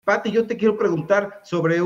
Pati, yo te quiero preguntar sobre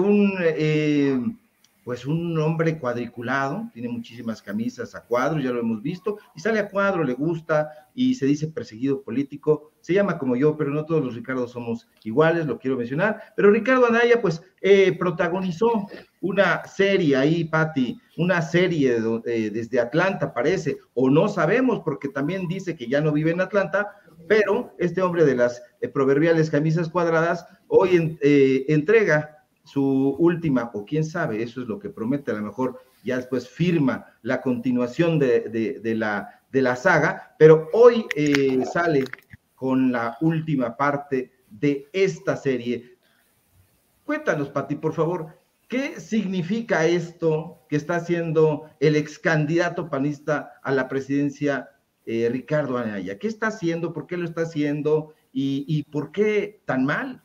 pues un hombre cuadriculado, tiene muchísimas camisas a cuadro, ya lo hemos visto, y sale a cuadro, le gusta, y se dice perseguido político, se llama como yo, pero no todos los Ricardos somos iguales, lo quiero mencionar, pero Ricardo Anaya, pues, protagonizó una serie ahí, Pati, una serie desde Atlanta, parece, o no sabemos, porque también dice que ya no vive en Atlanta, pero este hombre de las proverbiales camisas cuadradas, hoy entrega su última, o quién sabe, eso es lo que promete, a lo mejor ya después firma la continuación de la saga, pero hoy sale con la última parte de esta serie. Cuéntanos, Pati, por favor, ¿qué significa esto que está haciendo el ex candidato panista a la presidencia, Ricardo Anaya? ¿Qué está haciendo? ¿Por qué lo está haciendo? ¿Y por qué tan mal?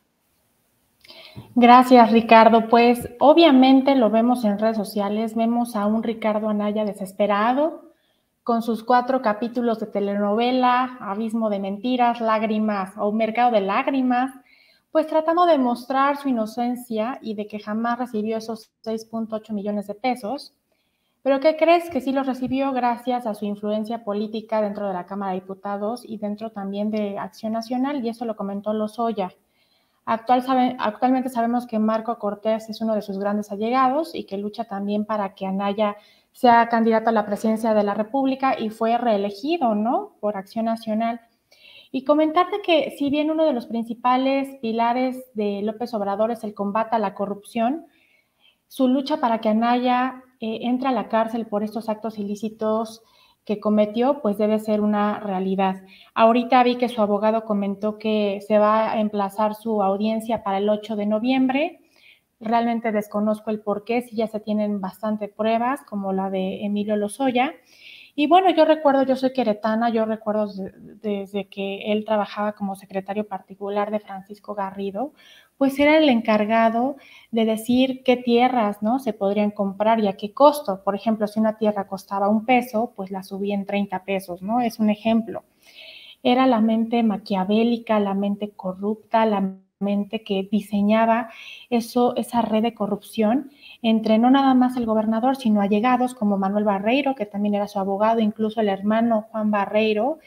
Gracias, Ricardo. Pues obviamente lo vemos en redes sociales, vemos a un Ricardo Anaya desesperado, con sus 4 capítulos de telenovela, Abismo de Mentiras, Lágrimas o Mercado de Lágrimas, pues tratando de mostrar su inocencia y de que jamás recibió esos 6.8 millones de pesos. Pero ¿qué crees? Que sí los recibió gracias a su influencia política dentro de la Cámara de Diputados y dentro también de Acción Nacional, y eso lo comentó Lozoya. Actualmente sabemos que Marco Cortés es uno de sus grandes allegados y que lucha también para que Anaya sea candidato a la presidencia de la República y fue reelegido, ¿no?, por Acción Nacional. Y comentarte que si bien uno de los principales pilares de López Obrador es el combate a la corrupción, su lucha para que Anaya entre a la cárcel por estos actos ilícitos que cometió, pues debe ser una realidad. Ahorita vi que su abogado comentó que se va a emplazar su audiencia para el 8 de noviembre. Realmente desconozco el por qué, si ya se tienen bastante pruebas, como la de Emilio Lozoya. Y bueno, yo soy queretana, yo recuerdo desde que él trabajaba como secretario particular de Francisco Garrido, pues era el encargado de decir qué tierras, ¿no?, se podrían comprar y a qué costo. Por ejemplo, si una tierra costaba $1, pues la subía en 30 pesos, ¿no? Es un ejemplo. Era la mente maquiavélica, la mente corrupta, la mente que diseñaba esa red de corrupción entre no nada más el gobernador, sino allegados como Manuel Barreiro, que también era su abogado, incluso el hermano Juan Barreiro.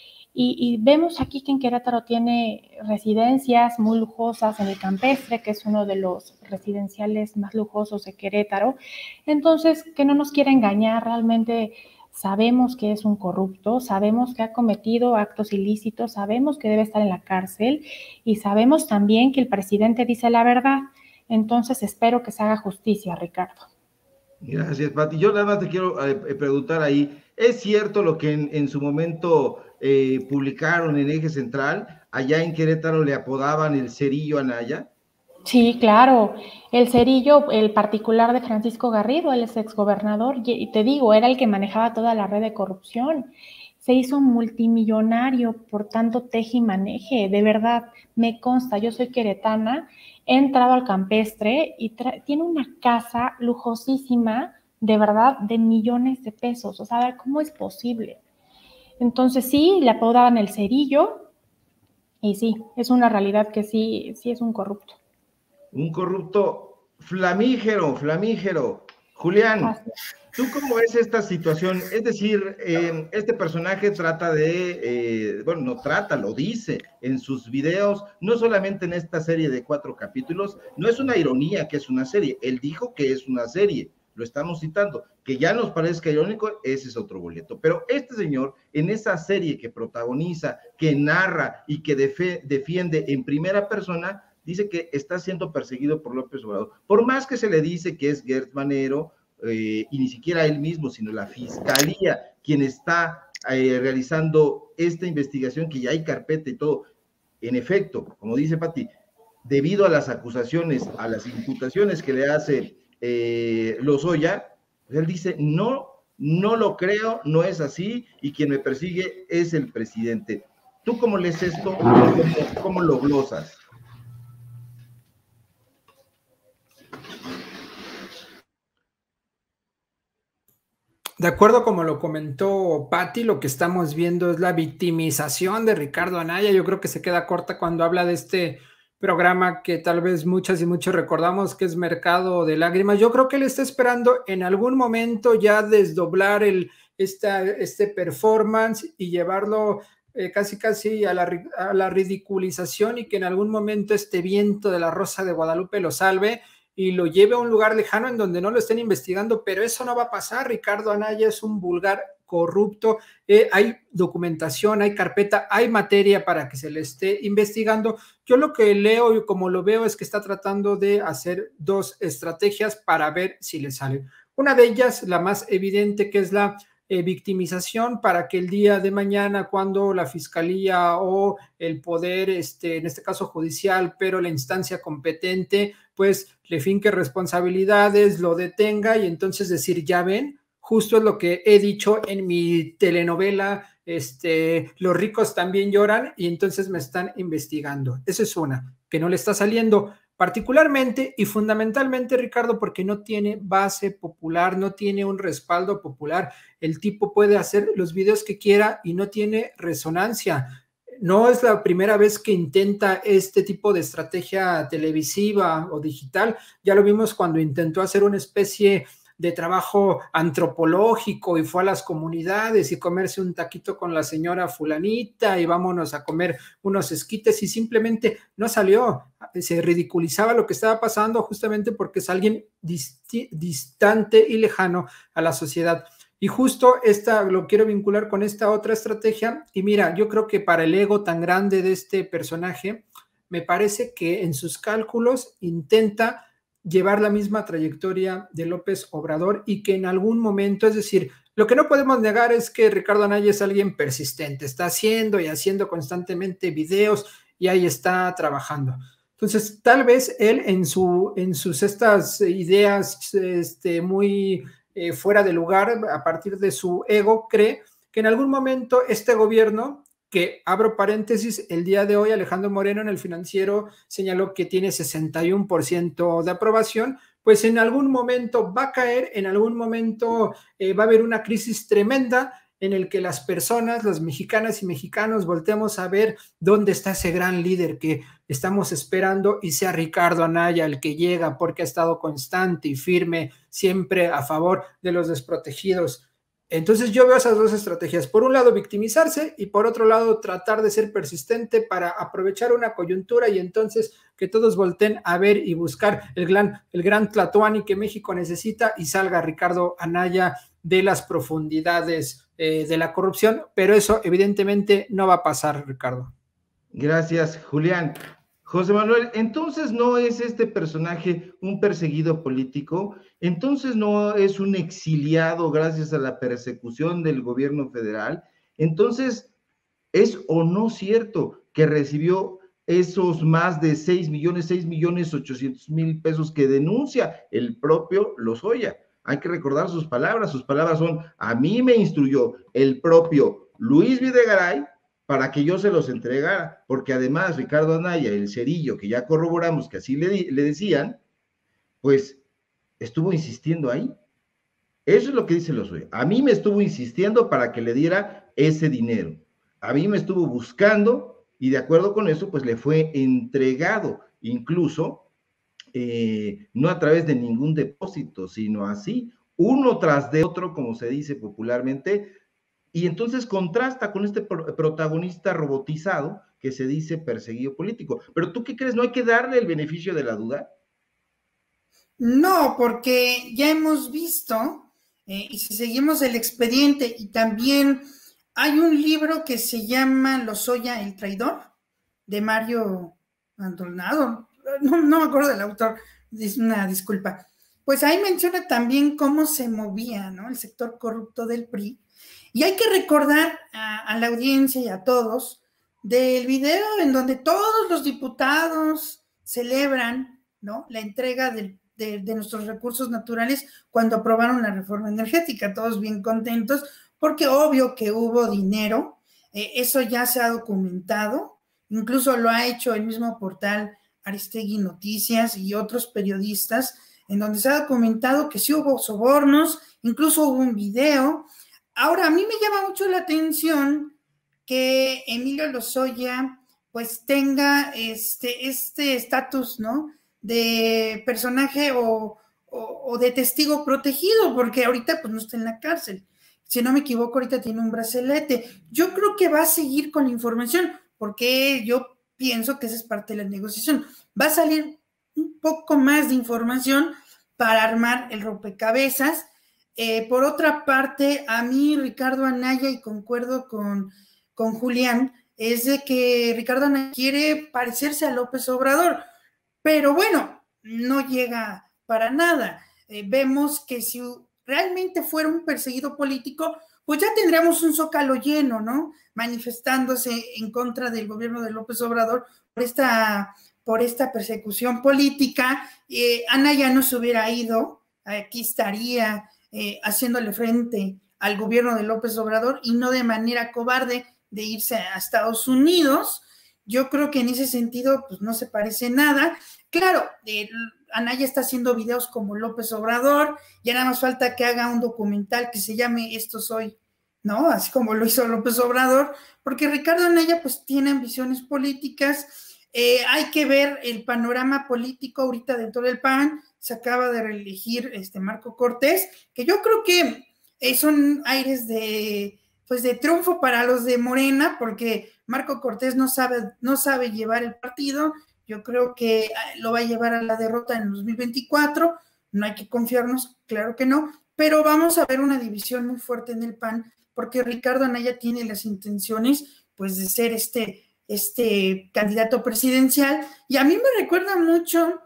Y vemos aquí que en Querétaro tiene residencias muy lujosas en el Campestre, que es uno de los residenciales más lujosos de Querétaro. Entonces, que no nos quiera engañar, realmente sabemos que es un corrupto, sabemos que ha cometido actos ilícitos, sabemos que debe estar en la cárcel y sabemos también que el presidente dice la verdad. Entonces, espero que se haga justicia, Ricardo. Gracias, Pati. Yo nada más te quiero preguntar ahí, ¿es cierto lo que en su momento publicaron en Eje Central? Allá en Querétaro le apodaban el Cerillo Anaya. Sí, claro. El Cerillo, el particular de Francisco Garrido, él es exgobernador, y te digo, era el que manejaba toda la red de corrupción. Se hizo multimillonario por tanto teje y maneje. De verdad, me consta, yo soy queretana, he entrado al Campestre y tiene una casa lujosísima, de verdad, de millones de pesos. O sea, ¿cómo es posible? Entonces sí, le apodaban el Cerillo y sí, es una realidad que sí es un corrupto. Un corrupto flamígero. Julián, ¿tú cómo ves esta situación? Es decir, este personaje trata bueno, no trata, lo dice en sus videos, no solamente en esta serie de 4 capítulos, no es una ironía que es una serie, él dijo que es una serie, lo estamos citando, que ya nos parezca irónico, ese es otro boleto, pero este señor, en esa serie que protagoniza, que narra y que defiende en primera persona, dice que está siendo perseguido por López Obrador, por más que se le dice que es Gert Manero, y ni siquiera él mismo, sino la fiscalía, quien está realizando esta investigación, que ya hay carpeta y todo. En efecto, como dice Pati, debido a las acusaciones, a las imputaciones que le hace Lozoya, pues él dice, no lo creo, no es así, y quien me persigue es el presidente. ¿Tú cómo lees esto? ¿Cómo lo glosas? De acuerdo como lo comentó Pati, lo que estamos viendo es la victimización de Ricardo Anaya. Yo creo que se queda corta cuando habla de este programa que tal vez muchas y muchos recordamos, que es Mercado de Lágrimas. Yo creo que él está esperando en algún momento ya desdoblar este performance y llevarlo casi a la ridiculización, y que en algún momento este viento de la Rosa de Guadalupe lo salve y lo lleve a un lugar lejano en donde no lo estén investigando, pero eso no va a pasar. Ricardo Anaya es un vulgar corrupto, hay documentación, hay carpeta, hay materia para que se le esté investigando. Yo lo que leo y como lo veo es que está tratando de hacer dos estrategias para ver si le sale. Una de ellas, la más evidente, que es la victimización, para que el día de mañana, cuando la fiscalía o el poder, en este caso judicial, pero la instancia competente, pues le finque responsabilidades, lo detenga, y entonces decir, ya ven, justo es lo que he dicho en mi telenovela, los ricos también lloran, y entonces me están investigando. Esa es una, que no le está saliendo, particularmente y fundamentalmente, Ricardo, porque no tiene base popular, no tiene un respaldo popular. El tipo puede hacer los videos que quiera y no tiene resonancia. No es la primera vez que intenta este tipo de estrategia televisiva o digital. Ya lo vimos cuando intentó hacer una especie de trabajo antropológico y fue a las comunidades y comerse un taquito con la señora fulanita y vámonos a comer unos esquites, y simplemente no salió. Se ridiculizaba lo que estaba pasando justamente porque es alguien distante y lejano a la sociedad. Y justo lo quiero vincular con esta otra estrategia. Y mira, yo creo que para el ego tan grande de este personaje, me parece que en sus cálculos intenta llevar la misma trayectoria de López Obrador, y que en algún momento, es decir, lo que no podemos negar es que Ricardo Anaya es alguien persistente, está haciendo y haciendo constantemente videos y ahí está trabajando. Entonces, tal vez él en sus estas ideas muy fuera de lugar, a partir de su ego, cree que en algún momento este gobierno, que abro paréntesis, el día de hoy Alejandro Moreno en El Financiero señaló que tiene 61% de aprobación, pues en algún momento va a caer, en algún momento va a haber una crisis tremenda en el que las personas, las mexicanas y mexicanos, volteemos a ver dónde está ese gran líder que estamos esperando, y sea Ricardo Anaya el que llega, porque ha estado constante y firme, siempre a favor de los desprotegidos. Entonces yo veo esas dos estrategias: por un lado victimizarse, y por otro lado tratar de ser persistente para aprovechar una coyuntura, y entonces que todos volteen a ver y buscar el gran Tlatoani que México necesita, y salga Ricardo Anaya de las profundidades de la corrupción. Pero eso evidentemente no va a pasar, Ricardo. Gracias, Julián. José Manuel, entonces no es este personaje un perseguido político, entonces no es un exiliado gracias a la persecución del gobierno federal, entonces ¿es o no cierto que recibió esos más de 6.800.000 pesos que denuncia el propio Lozoya? Hay que recordar sus palabras son: a mí me instruyó el propio Luis Videgaray para que yo se los entregara, porque además Ricardo Anaya, el cerillo, que ya corroboramos que así le decían, pues estuvo insistiendo ahí. Eso es lo que dice Lozoya. A mí me estuvo insistiendo para que le diera ese dinero. A mí me estuvo buscando y de acuerdo con eso, pues le fue entregado, incluso no a través de ningún depósito, sino así, uno tras de otro, como se dice popularmente. Y entonces contrasta con este protagonista robotizado que se dice perseguido político. Pero ¿tú qué crees? ¿No hay que darle el beneficio de la duda? No, porque ya hemos visto, y si seguimos el expediente, y también hay un libro que se llama Lozoya, el traidor, de Mario Maldonado, no me acuerdo del autor, es una disculpa. Pues ahí menciona también cómo se movía, ¿no?, el sector corrupto del PRI. Y hay que recordar a la audiencia y a todos del video en donde todos los diputados celebran, ¿no?, la entrega de nuestros recursos naturales cuando aprobaron la reforma energética, todos bien contentos, porque obvio que hubo dinero, eso ya se ha documentado, incluso lo ha hecho el mismo portal Aristegui Noticias y otros periodistas, en donde se ha documentado que sí hubo sobornos, incluso hubo un video. Ahora, a mí me llama mucho la atención que Emilio Lozoya pues tenga este estatus, ¿no? De personaje o de testigo protegido, porque ahorita pues no está en la cárcel. Si no me equivoco, ahorita tiene un brazalete. Yo creo que va a seguir con la información, porque yo pienso que esa es parte de la negociación. Va a salir un poco más de información para armar el rompecabezas. Por otra parte, a mí Ricardo Anaya, y concuerdo con Julián, es de que Ricardo Anaya quiere parecerse a López Obrador, pero bueno, no llega para nada. Vemos que si realmente fuera un perseguido político, pues ya tendríamos un Zócalo lleno, ¿no? Manifestándose en contra del gobierno de López Obrador por esta persecución política. Anaya no se hubiera ido, aquí estaría haciéndole frente al gobierno de López Obrador y no de manera cobarde de irse a Estados Unidos. Yo creo que en ese sentido pues no se parece nada. Claro, Anaya está haciendo videos como López Obrador, ya nada más falta que haga un documental que se llame Esto Soy, ¿no? Así como lo hizo López Obrador, porque Ricardo Anaya pues tiene ambiciones políticas. Hay que ver el panorama político ahorita dentro del PAN. Se acaba de reelegir Marco Cortés, que yo creo que son aires de triunfo para los de Morena, porque Marco Cortés no sabe llevar el partido. Yo creo que lo va a llevar a la derrota en 2024, no hay que confiarnos, claro que no, pero vamos a ver una división muy fuerte en el PAN, porque Ricardo Anaya tiene las intenciones, pues, de ser este candidato presidencial, y a mí me recuerda mucho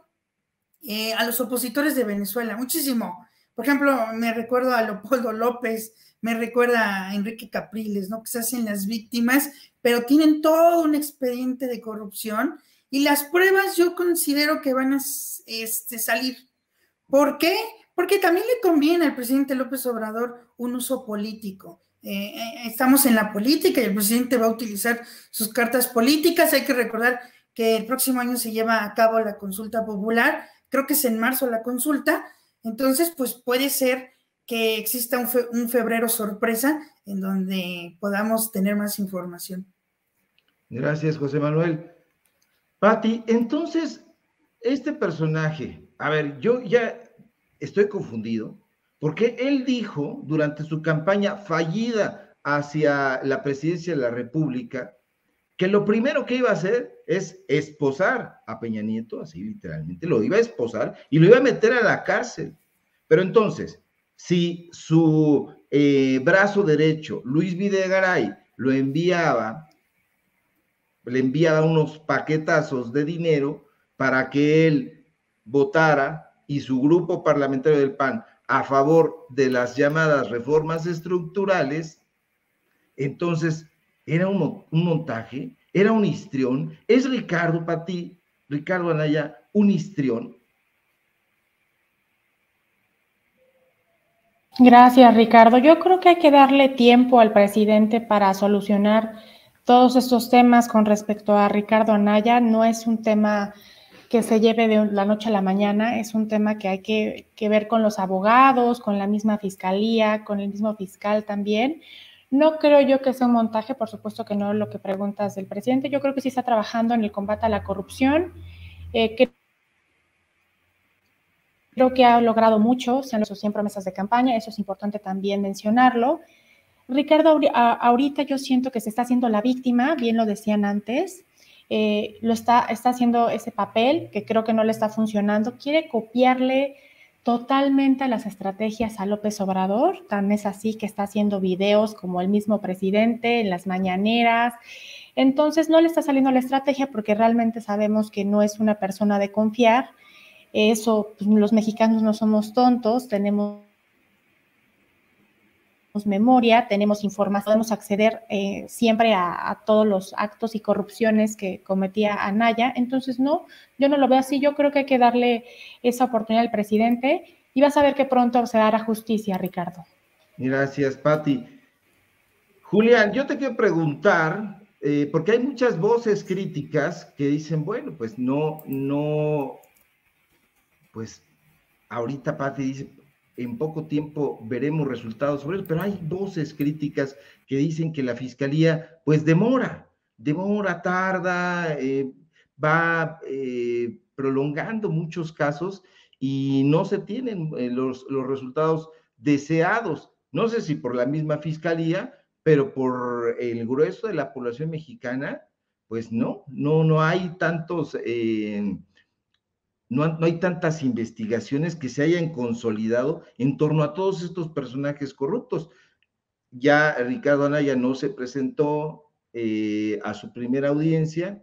a los opositores de Venezuela, muchísimo. Por ejemplo, me recuerdo a Leopoldo López, me recuerda a Enrique Capriles, ¿no? Que se hacen las víctimas, pero tienen todo un expediente de corrupción, y las pruebas yo considero que van a salir. ¿Por qué? Porque también le conviene al presidente López Obrador un uso político. Estamos en la política y el presidente va a utilizar sus cartas políticas. Hay que recordar que el próximo año se lleva a cabo la consulta popular, creo que es en marzo la consulta, entonces pues puede ser que exista un febrero sorpresa en donde podamos tener más información. Gracias, José Manuel. Pati, entonces, este personaje, a ver, yo ya estoy confundido, porque él dijo durante su campaña fallida hacia la presidencia de la República que lo primero que iba a hacer es esposar a Peña Nieto, así literalmente, lo iba a esposar y lo iba a meter a la cárcel. Pero entonces, si su brazo derecho, Luis Videgaray, le enviaba unos paquetazos de dinero para que él votara y su grupo parlamentario del PAN a favor de las llamadas reformas estructurales, entonces era un montaje, era un histrión. ¿Es Ricardo, para ti, Ricardo Anaya, un histrión? Gracias, Ricardo. Yo creo que hay que darle tiempo al presidente para solucionar todos estos temas con respecto a Ricardo Anaya. No es un tema que se lleve de la noche a la mañana, es un tema que hay que ver con los abogados, con la misma fiscalía, con el mismo fiscal también. No creo yo que sea un montaje, por supuesto que no, lo que preguntas del presidente. Yo creo que sí está trabajando en el combate a la corrupción, creo que ha logrado mucho, se han hecho 100 promesas de campaña, eso es importante también mencionarlo. Ricardo, ahorita yo siento que se está haciendo la víctima, bien lo decían antes, lo está haciendo ese papel que creo que no le está funcionando, quiere copiarle totalmente las estrategias a López Obrador, tan es así que está haciendo videos como el mismo presidente en las mañaneras. Entonces no le está saliendo la estrategia porque realmente sabemos que no es una persona de confiar. Eso, pues, los mexicanos no somos tontos, tenemos memoria, tenemos información, podemos acceder siempre a todos los actos y corrupciones que cometía Anaya. Entonces, no, yo no lo veo así. Yo creo que hay que darle esa oportunidad al presidente y vas a ver que pronto se hará justicia, Ricardo. Gracias, Pati. Julián, yo te quiero preguntar, porque hay muchas voces críticas que dicen, bueno, pues pues ahorita Pati dice, en poco tiempo veremos resultados sobre eso, pero hay voces críticas que dicen que la fiscalía pues demora demora, tarda, va prolongando muchos casos y no se tienen los resultados deseados. No sé si por la misma fiscalía, pero por el grueso de la población mexicana, pues no hay tantos, no hay tantas investigaciones que se hayan consolidado en torno a todos estos personajes corruptos. Ya Ricardo Anaya no se presentó a su primera audiencia,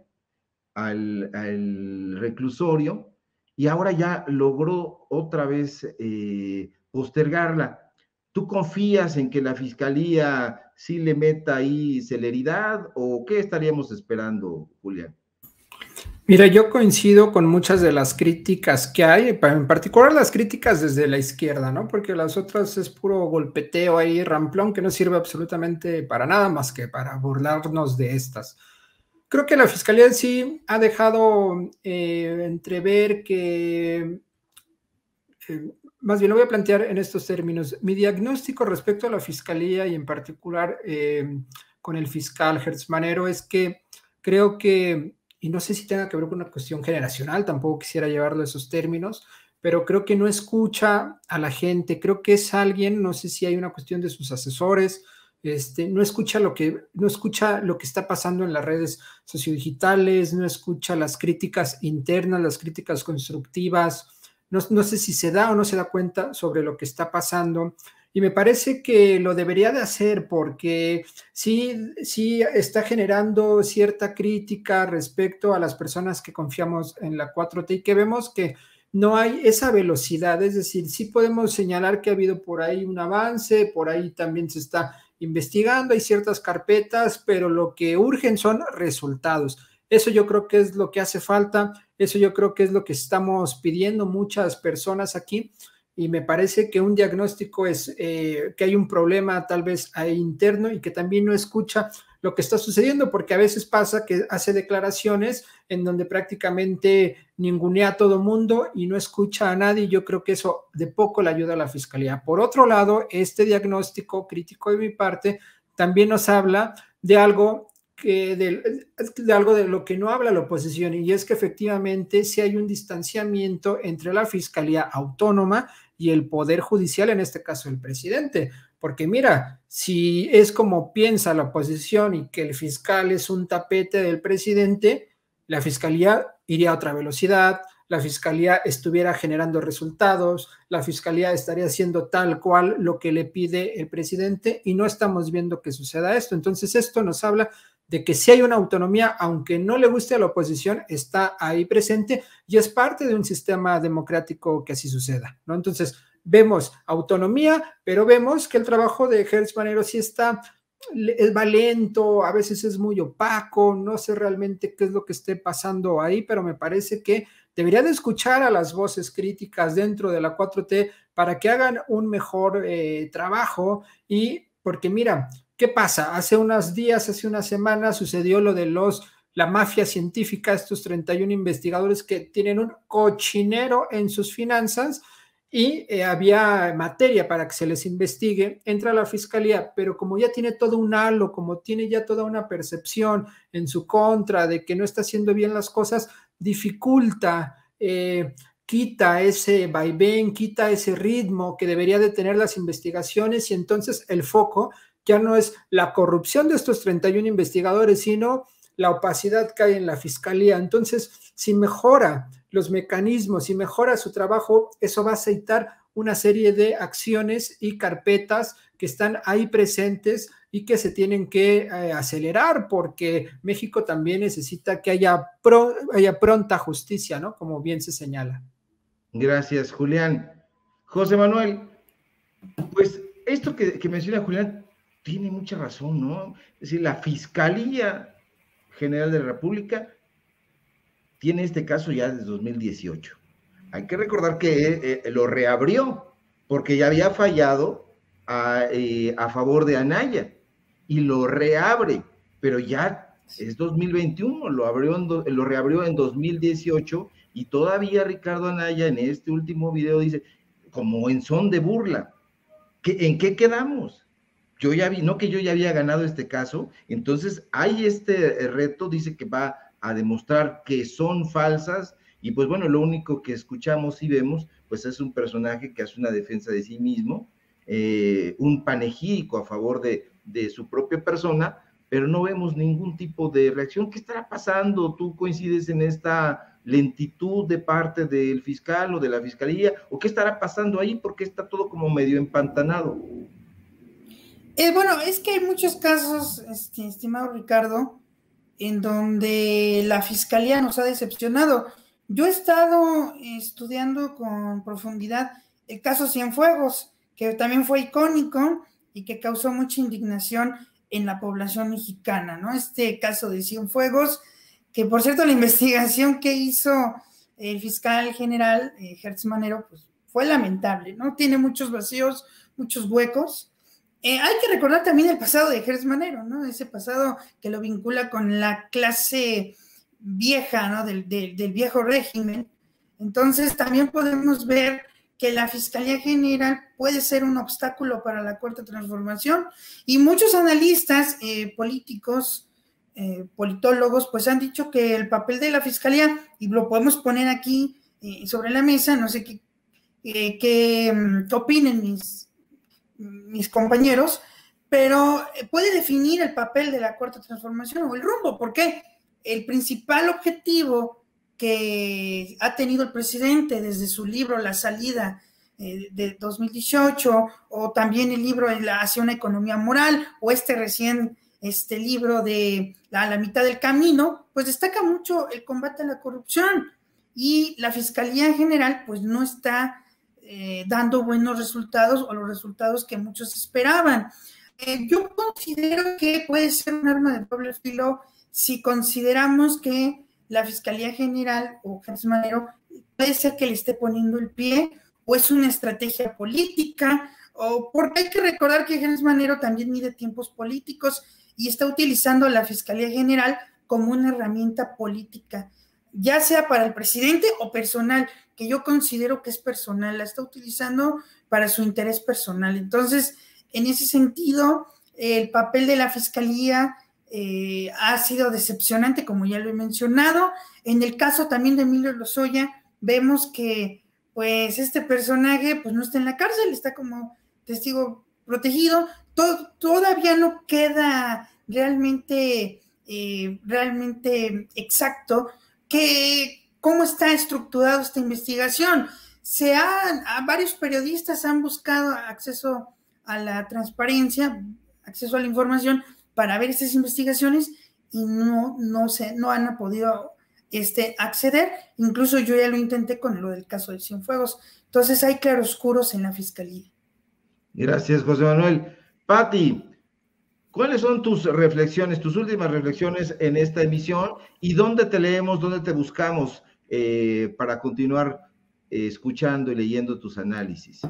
al reclusorio, y ahora ya logró otra vez postergarla. ¿Tú confías en que la fiscalía sí le meta ahí celeridad o qué estaríamos esperando, Julián? Mira, yo coincido con muchas de las críticas que hay, en particular las críticas desde la izquierda, ¿no? Porque las otras es puro golpeteo ahí, ramplón, que no sirve absolutamente para nada más que para burlarnos de estas. Creo que la Fiscalía sí ha dejado entrever que, más bien lo voy a plantear en estos términos. Mi diagnóstico respecto a la Fiscalía y en particular con el fiscal Hertz Manero es que creo que, y no sé si tenga que ver con una cuestión generacional, tampoco quisiera llevarlo a esos términos, pero creo que no escucha a la gente, creo que es alguien, no sé si hay una cuestión de sus asesores, no escucha lo que está pasando en las redes sociodigitales, no escucha las críticas internas, las críticas constructivas, no sé si se da o no se da cuenta sobre lo que está pasando. Y me parece que lo debería de hacer porque sí está generando cierta crítica respecto a las personas que confiamos en la 4T y que vemos que no hay esa velocidad, es decir, sí podemos señalar que ha habido por ahí un avance, por ahí también se está investigando, hay ciertas carpetas, pero lo que urgen son resultados. Eso yo creo que es lo que hace falta, eso yo creo que es lo que estamos pidiendo muchas personas aquí. Y me parece que un diagnóstico es que hay un problema tal vez ahí interno y que también no escucha lo que está sucediendo, porque a veces pasa que hace declaraciones en donde prácticamente ningunea a todo mundo y no escucha a nadie. Yo creo que eso de poco le ayuda a la Fiscalía. Por otro lado, este diagnóstico crítico de mi parte también nos habla de algo de lo que no habla la oposición, y es que efectivamente sí hay un distanciamiento entre la Fiscalía Autónoma y el Poder Judicial, en este caso el presidente, porque mira, si es como piensa la oposición y que el fiscal es un tapete del presidente, la Fiscalía iría a otra velocidad, la Fiscalía estuviera generando resultados, la Fiscalía estaría haciendo tal cual lo que le pide el presidente y no estamos viendo que suceda esto. Entonces esto nos habla de que si hay una autonomía, aunque no le guste a la oposición, está ahí presente y es parte de un sistema democrático que así suceda, ¿no? Entonces, vemos autonomía, pero vemos que el trabajo de Hertz Manero sí va lento, a veces es muy opaco, no sé realmente qué es lo que esté pasando ahí, pero me parece que debería de escuchar a las voces críticas dentro de la 4T para que hagan un mejor trabajo y porque mira, ¿qué pasa? Hace unos días, hace una semana sucedió lo de la mafia científica, estos 31 investigadores que tienen un cochinero en sus finanzas y había materia para que se les investigue, entra la fiscalía, pero como ya tiene todo un halo, como tiene ya toda una percepción en su contra de que no está haciendo bien las cosas, dificulta, quita ese vaivén, quita ese ritmo que debería de tener las investigaciones y entonces el foco ya no es la corrupción de estos 31 investigadores, sino la opacidad que hay en la fiscalía. Entonces, si mejora los mecanismos, si mejora su trabajo, eso va a aceitar una serie de acciones y carpetas que están ahí presentes y que se tienen que acelerar porque México también necesita que haya pronta justicia, ¿no? Como bien se señala. Gracias, Julián. José Manuel, pues esto que menciona Julián tiene mucha razón, ¿no? Es decir, la Fiscalía General de la República tiene este caso ya desde 2018. Hay que recordar que lo reabrió porque ya había fallado a favor de Anaya y lo reabre, pero ya es 2021, lo reabrió en 2018 y todavía Ricardo Anaya en este último video dice, como en son de burla, ¿en qué quedamos? yo ya vi, no que yo ya había ganado este caso, entonces hay este reto, dice que va a demostrar que son falsas, y pues bueno, lo único que escuchamos y vemos, pues es un personaje que hace una defensa de sí mismo, un panegírico a favor de su propia persona, pero no vemos ningún tipo de reacción. ¿Qué estará pasando? ¿Tú coincides en esta lentitud de parte del fiscal o de la fiscalía? ¿O qué estará pasando ahí? Porque está todo como medio empantanado. Bueno, es que hay muchos casos, estimado Ricardo, en donde la fiscalía nos ha decepcionado. Yo he estado estudiando con profundidad el caso Cienfuegos, que también fue icónico y que causó mucha indignación en la población mexicana, ¿no? Este caso de Cienfuegos, que por cierto la investigación que hizo el fiscal general Gertz Manero, pues fue lamentable, ¿no? Tiene muchos vacíos, muchos huecos. Hay que recordar también el pasado de Gertz Manero, ¿no? Ese pasado que lo vincula con la clase vieja, ¿no? Del viejo régimen. Entonces también podemos ver que la Fiscalía General puede ser un obstáculo para la Cuarta Transformación, y muchos analistas políticos, politólogos, pues han dicho que el papel de la Fiscalía, y lo podemos poner aquí sobre la mesa, no sé qué opinen mis compañeros, pero puede definir el papel de la Cuarta Transformación o el rumbo, porque el principal objetivo que ha tenido el presidente desde su libro La Salida de 2018, o también el libro Hacia una economía moral, o este libro de A la mitad del camino, pues destaca mucho el combate a la corrupción, y la Fiscalía General pues no está dando buenos resultados, o los resultados que muchos esperaban. Yo considero que puede ser un arma de doble filo si consideramos que la Fiscalía General o Gertz Manero puede ser que le esté poniendo el pie, o es una estrategia política, o porque hay que recordar que Gertz Manero también mide tiempos políticos y está utilizando a la Fiscalía General como una herramienta política, ya sea para el presidente o personal, que yo considero que es personal, la está utilizando para su interés personal. Entonces, en ese sentido, el papel de la Fiscalía ha sido decepcionante, como ya lo he mencionado. En el caso también de Emilio Lozoya, vemos que pues este personaje pues no está en la cárcel, está como testigo protegido. Todavía no queda realmente exacto cómo está estructurada esta investigación. Varios periodistas han buscado acceso a la transparencia, acceso a la información para ver estas investigaciones, y no han podido acceder. Incluso yo ya lo intenté con lo del caso de Cienfuegos. Entonces hay claroscuros en la Fiscalía. Gracias, José Manuel. Pati, ¿cuáles son tus reflexiones, tus últimas reflexiones en esta emisión, y dónde te leemos, dónde te buscamos para continuar escuchando y leyendo tus análisis?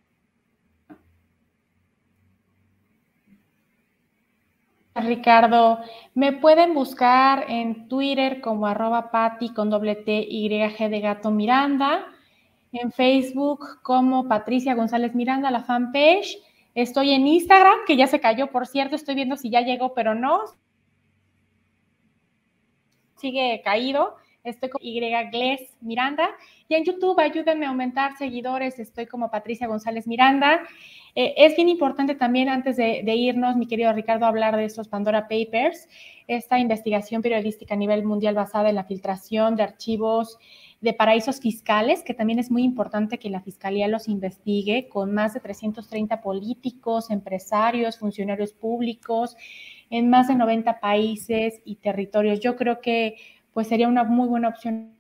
Ricardo, me pueden buscar en Twitter como @Pati con @TYG de gato Miranda, en Facebook como Patricia González Miranda, la fanpage. Estoy en Instagram, que ya se cayó, por cierto, estoy viendo si ya llegó, pero no. Sigue caído. Estoy como Y Miranda. Y en YouTube, ayúdenme a aumentar seguidores. Estoy como Patricia González Miranda. Es bien importante también, antes de irnos, mi querido Ricardo, hablar de estos Pandora Papers, esta investigación periodística a nivel mundial basada en la filtración de archivos de paraísos fiscales, que también es muy importante que la Fiscalía los investigue, con más de 330 políticos, empresarios, funcionarios públicos, en más de 90 países y territorios. Yo creo que pues sería una muy buena opción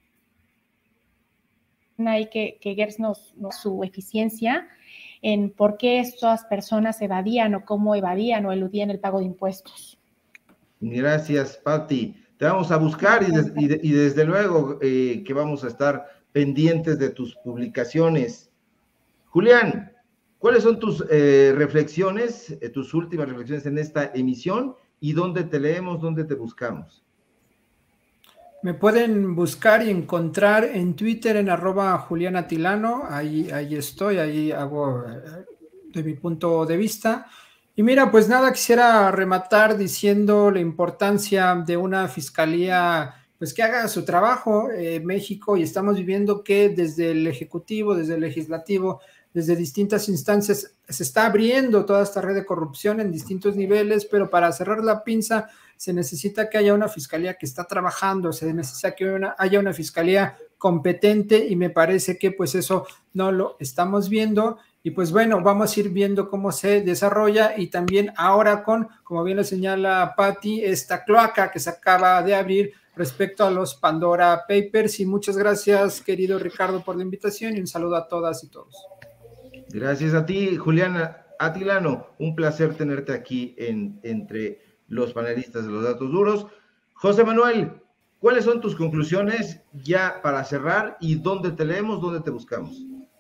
ahí que Gertz nos su eficiencia en por qué estas personas evadían, o cómo evadían o eludían el pago de impuestos. Gracias, Pati. Te vamos a buscar, y desde luego que vamos a estar pendientes de tus publicaciones. Julián, ¿cuáles son tus reflexiones, tus últimas reflexiones en esta emisión, y dónde te leemos, dónde te buscamos? Me pueden buscar y encontrar en Twitter en @JulianAtilano, ahí estoy, ahí hago de mi punto de vista. Y mira, pues nada, quisiera rematar diciendo la importancia de una fiscalía, pues que haga su trabajo. México, y estamos viviendo que desde el Ejecutivo, desde el Legislativo, desde distintas instancias, se está abriendo toda esta red de corrupción en distintos niveles, pero para cerrar la pinza se necesita que haya una fiscalía que está trabajando, se necesita que haya una fiscalía competente, y me parece que pues eso no lo estamos viendo. Y pues bueno, vamos a ir viendo cómo se desarrolla, y también ahora con, como bien lo señala Patti, esta cloaca que se acaba de abrir respecto a los Pandora Papers. Y muchas gracias, querido Ricardo, por la invitación, y un saludo a todas y todos. Gracias a ti, Julián Atilano. Un placer tenerte aquí entre los panelistas de los datos duros. José Manuel, ¿cuáles son tus conclusiones ya para cerrar, y dónde te leemos, dónde te buscamos?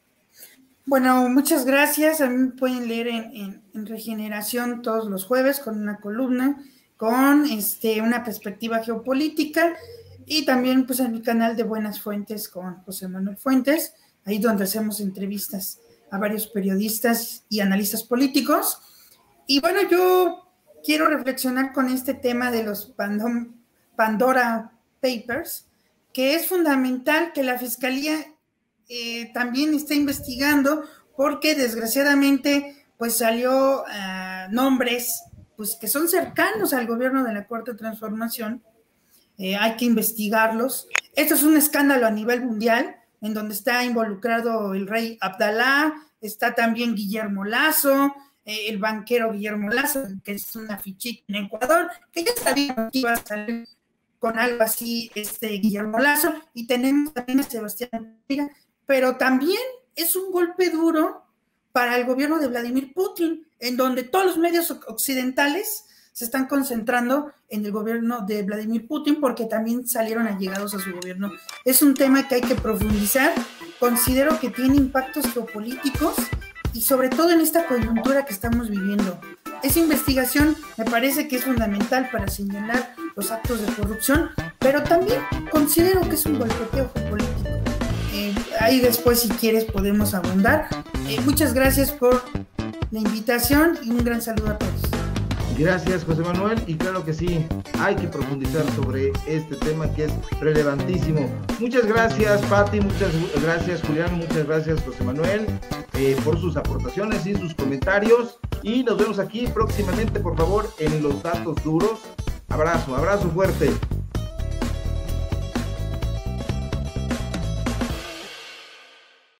Bueno, muchas gracias. A mí me pueden leer en Regeneración todos los jueves con una columna, con una perspectiva geopolítica, y también pues en mi canal de Buenas Fuentes con José Manuel Fuentes, ahí donde hacemos entrevistas a varios periodistas y analistas políticos. Y bueno, yo quiero reflexionar con este tema de los Pandora Papers, que es fundamental que la Fiscalía también está investigando, porque desgraciadamente pues salió nombres pues que son cercanos al gobierno de la Cuarta Transformación. Hay que investigarlos. Esto es un escándalo a nivel mundial, en donde está involucrado el rey Abdalá, está también Guillermo Lasso, el banquero Guillermo Lasso, que es una fichita en Ecuador, que ya sabíamos que iba a salir con algo así Guillermo Lasso, y tenemos también a Sebastián Pira, pero también es un golpe duro para el gobierno de Vladimir Putin, en donde todos los medios occidentales se están concentrando en el gobierno de Vladimir Putin, porque también salieron allegados a su gobierno. Es un tema que hay que profundizar. Considero que tiene impactos geopolíticos, y sobre todo en esta coyuntura que estamos viviendo. Esa investigación me parece que es fundamental para señalar los actos de corrupción, pero también considero que es un golpeteo geopolítico. Ahí después, si quieres, podemos abundar. Muchas gracias por la invitación, y un gran saludo a todos. Gracias, José Manuel, y claro que sí, hay que profundizar sobre este tema que es relevantísimo. Muchas gracias, Patti, muchas gracias, Julián, muchas gracias, José Manuel, por sus aportaciones y sus comentarios, y nos vemos aquí próximamente, por favor, en Los Datos Duros. Abrazo fuerte.